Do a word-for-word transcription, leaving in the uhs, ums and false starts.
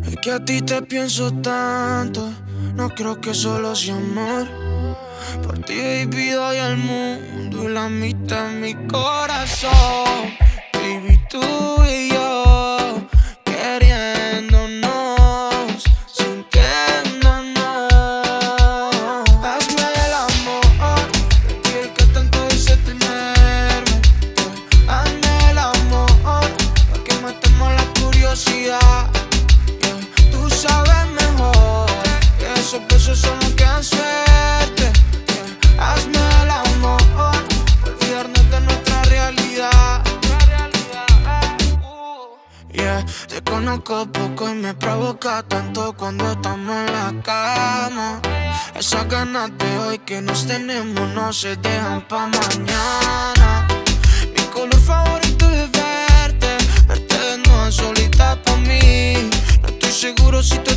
Es que a ti te pienso tanto, no creo que solo sea amor. Por ti, baby, doy al mundo y la mitad en mi corazón. Baby, tú y yo, queriéndonos, sintiéndonos. Hazme el amor, baby, el que tanto dice tenerme. Hazme el amor, pa' que matemos la curiosidad. Yeah. Tú sabes mejor que esos besos son los que dan suerte. Yeah. Hazme el amor, olvidarnos de nuestra realidad. Yeah. Te conozco poco y me provoca tanto cuando estamos en la cama. Esas ganas de hoy que nos tenemos no se dejan pa' mañana. Mi color favorito es verte, verte desnuda solita pa' mí. No estoy seguro si te